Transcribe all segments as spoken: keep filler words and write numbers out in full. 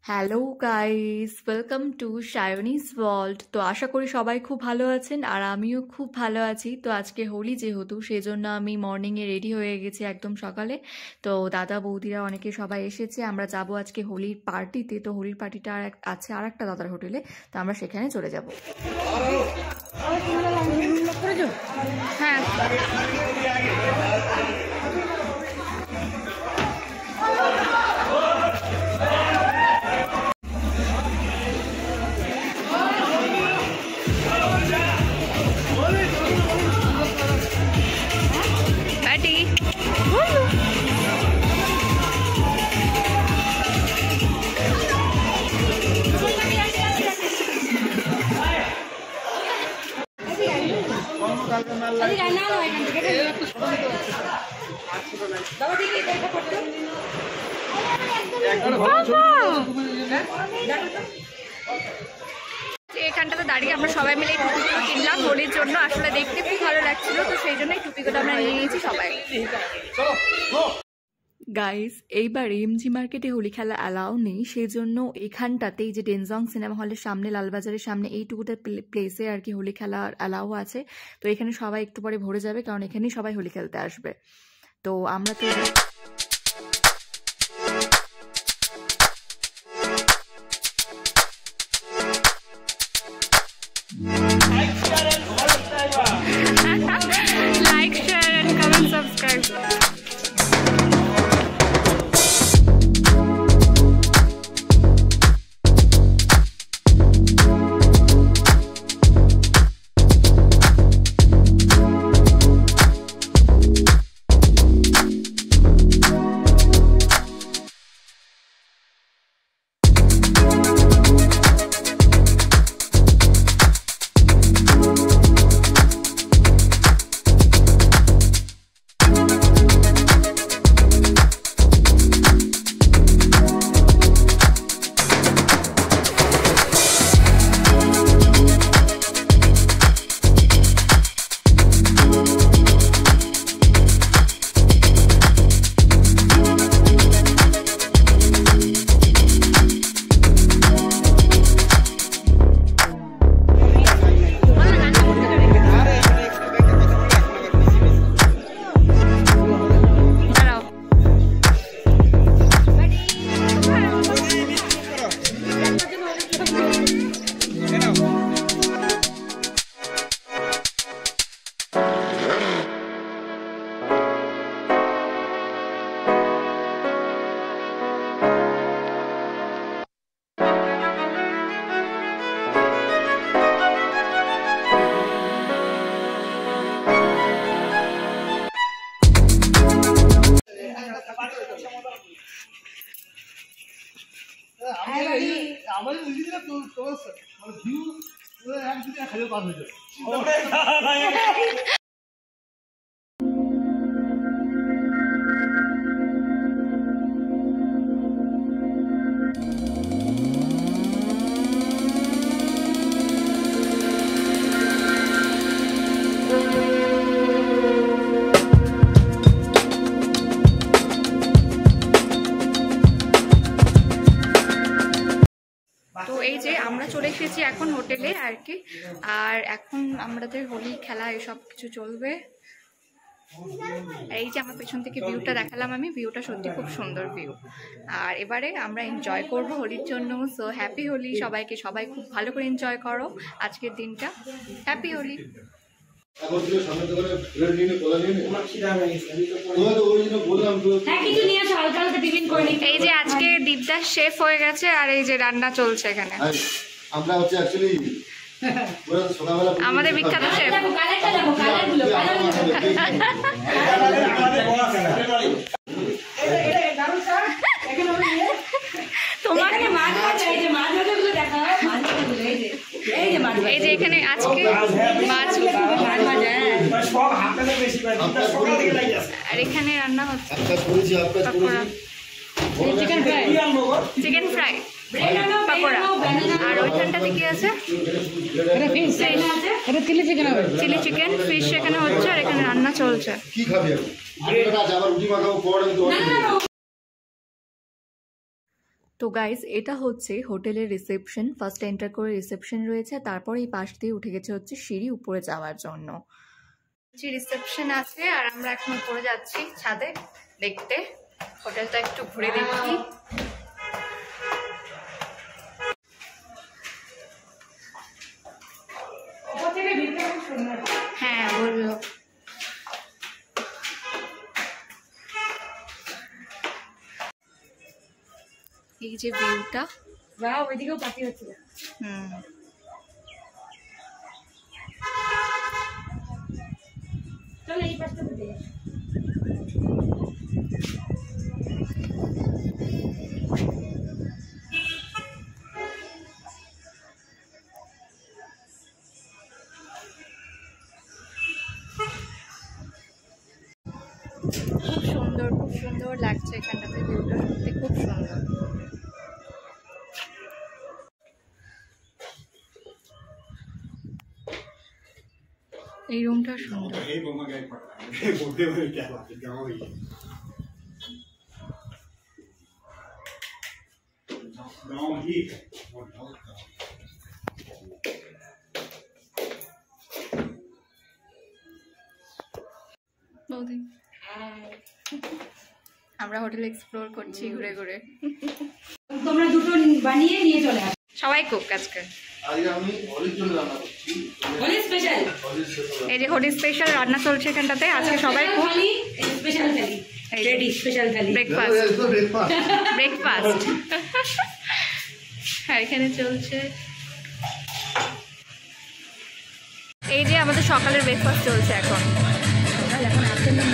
Hello guys, welcome to Sayani's world. তো আশা করি সবাই খুব ভালো আছেন আর আমিও খুব ভালো আছি। তো আজকে হোলি যেহেতু, সেই জন্য আমি মর্নিংয়ে রেডি হয়ে গেছি একদম সকালে। তো দাদা বৌদিরা অনেকে সবাই এসেছে, আমরা যাব আজকে হোলির পার্টিতে। তো হোলির পার্টিটা আর আছে আর একটা দাদার হোটেলে, তো আমরা সেখানে চলে যাব। হ্যাঁ, এখানটাতে দাঁড়িয়ে আমরা সবাই মিলে টুপিগুলো কিনলাম হোলির জন্য। আসলে দেখতে খুব ভালো লাগছিল, তো সেই জন্য এই টুপিগুলো আমরা নিয়ে নিয়েছি সবাই। গাইস, এইবার এমজি মার্কেটে হোলি খেলা অ্যালাউ নেই, সেই জন্য এখানটাতে এই যে ডেনজং সিনেমা হলের সামনে, লালবাজারের সামনে এইটুকুটা প্লেসে আর কি হোলি খেলা অ্যালাউ আছে। তো এখানে সবাই একটু পরে ভরে যাবে, কারণ এখানেই সবাই হোলি খেলতে আসবে। তো আমরা তো like, share and comment, subscribe. তো এই যে আমরা চলে এসেছি এখন হোটেলে আর কি। আর এখন আমাদের হোলি খেলা এসব কিছু চলবে। এই যে আমার পেছন থেকে ভিউটা দেখালাম আমি, ভিউটা সত্যি খুব সুন্দর ভিউ। আর এবারে আমরা এনজয় করব হোলির জন্য। সো হ্যাপি হোলি সবাইকে, সবাই খুব ভালো করে এনজয় করো আজকের দিনটা। হ্যাপি হোলি। এই যে আজকে দীপদাস শেফ হয়ে গেছে আর এই যে রান্না চলছে এখানে। আমরা হচ্ছে অ্যাকচুয়ালি আমাদের বিখ্যাত শেফ। তোমাকে এই যে এখানে আজকে মাছ, আর এখানে রান্না হচ্ছে chicken fry, chicken fry pakora. আর ওইখানটাতে কি আছে? Chilli chicken, chilli chicken fish এখানে হচ্ছে, আর এখানে রান্না চলছে। তো গাইজ এটা হচ্ছে হোটেলের রিসেপশন। ফার্স্ট এন্টার করে রিসেপশন রয়েছে, তারপর এই পাশ দিয়ে উঠে গেছে হচ্ছে সিঁড়ি উপরে যাওয়ার জন্য। রিসেপশন আছে আর আমরা এখন উপরে যাচ্ছি ছাদে দেখতে। হোটেলটা একটু ঘুরে দেখি। হ্যাঁ বললো। এই যে ভিউটা, ওইদিকেও পাখি হচ্ছে। হুম চলো এই পাশটা দিয়ে। খুব সুন্দর, খুব সুন্দর লাগছে এখানটাতে, ভিউটা সত্যি খুব সুন্দর। এই রুমটা সুন্দর। আমরা হোটেল এক্সপ্লোর করছি ঘুরে ঘুরে। তোমরা দুটো বানিয়ে নিয়ে চলে আসো। সবাই কুক আজকে। আজকে আমি হলির জন্য রান্না করছি। হোলি স্পেশাল। এই যে হোলি স্পেশাল রান্না চলছে এখানটাতে আজকে। সবাই cook. Holi special thali ready. Special thali breakfast. Breakfast হ্যাঁ এখানে চলছে। এই যে আমাদের সকালের ব্রেকফাস্ট চলছে এখন। এখন আফটারনুন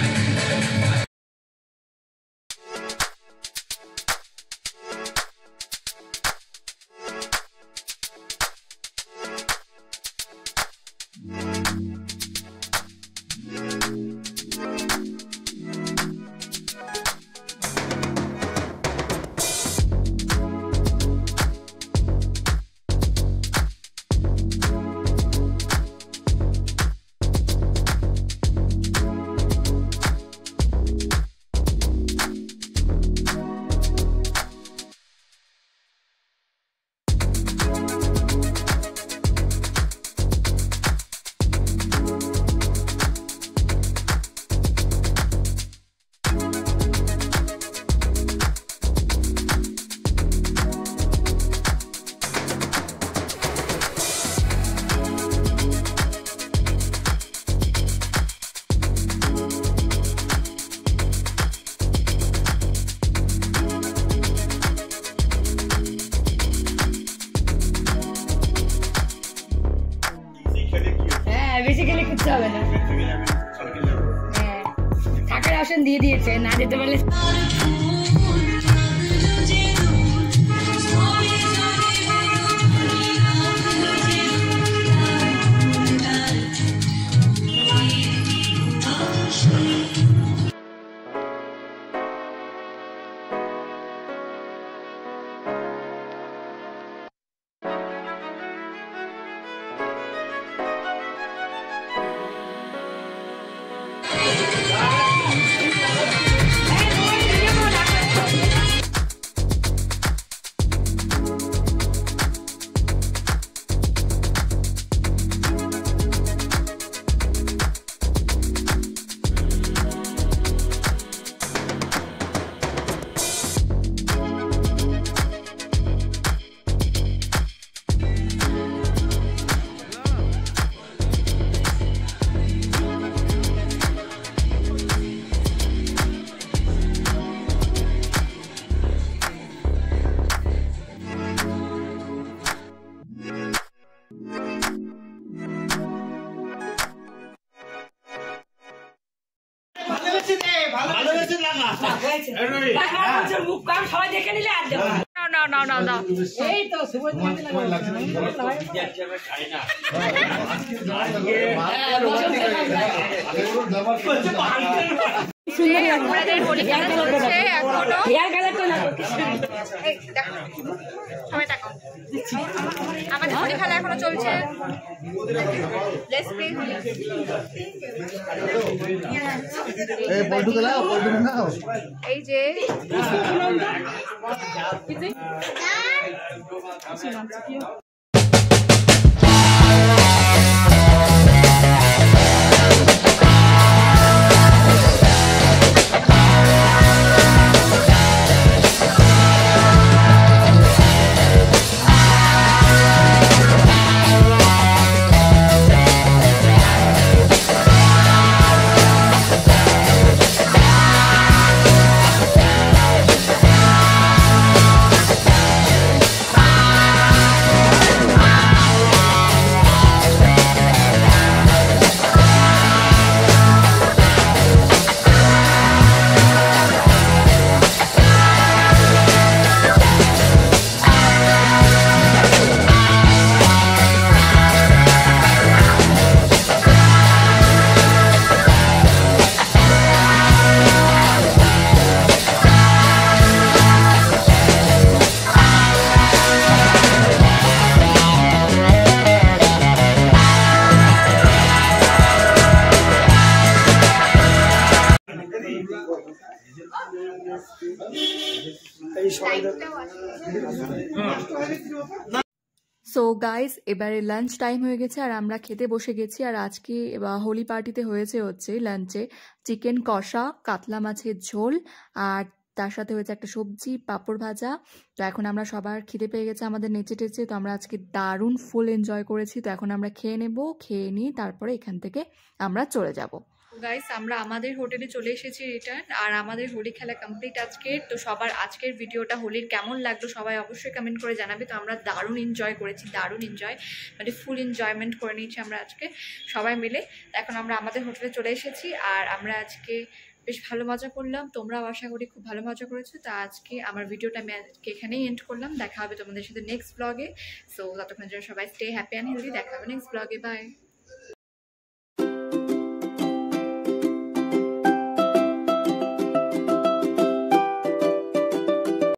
বেসিক্যালি করতে হবে না। হ্যাঁ থাকার অপশন দিয়ে দিয়েছে, না যেতে পারলে সবাই দেখে নিলে আর দেবো না। না না না এই তো সুন্দর আমাদের হোলি খেলা চলছে এখনো। হেয়ার কালারটা না এই দেখো সবাই তাকাও, আমাদের হোলি খেলা এখনো চলছে। Let's play Holi. এই বলটুকে নাও, বলটুকে নাও। এই যে সো গাইস এবারে লাঞ্চ টাইম হয়ে গেছে আর আমরা খেতে বসে গেছি। আর আজকে হোলি পার্টিতে হয়েছে হচ্ছে লাঞ্চে চিকেন কষা, কাতলা মাছের ঝোল, আর তার সাথে হয়েছে একটা সবজি, পাঁপড় ভাজা। তো এখন আমরা সবার খিদে পেয়ে গেছে আমাদের নেচে টেচে, তো আমরা আজকে দারুণ ফুল এনজয় করেছি। তো এখন আমরা খেয়ে নেব, খেয়ে নিয়ে তারপরে এখান থেকে আমরা চলে যাব। গাইস আমরা আমাদের হোটেলে চলে এসেছি রিটার্ন, আর আমাদের হোলি খেলা কমপ্লিট আজকের। তো সবার আজকের ভিডিওটা হোলির কেমন লাগলো সবাই অবশ্যই কমেন্ট করে জানাবে। তো আমরা দারুণ এনজয় করেছি, দারুণ এনজয়, মানে ফুল এনজয়মেন্ট করে নিয়েছি আমরা আজকে সবাই মিলে। এখন আমরা আমাদের হোটেলে চলে এসেছি আর আমরা আজকে বেশ ভালো মজা করলাম। তোমরাও আশা করি খুব ভালো মজা করেছো। তো আজকে আমার ভিডিওটা আমি আজকে এখানেই এন্ড করলাম। দেখা হবে তোমাদের সাথে নেক্সট ব্লগে। সো ততক্ষণের জন্য সবাই স্টে হ্যাপি অ্যান্ড হেলদি। দেখা হবে নেক্সট ব্লগে। বাই।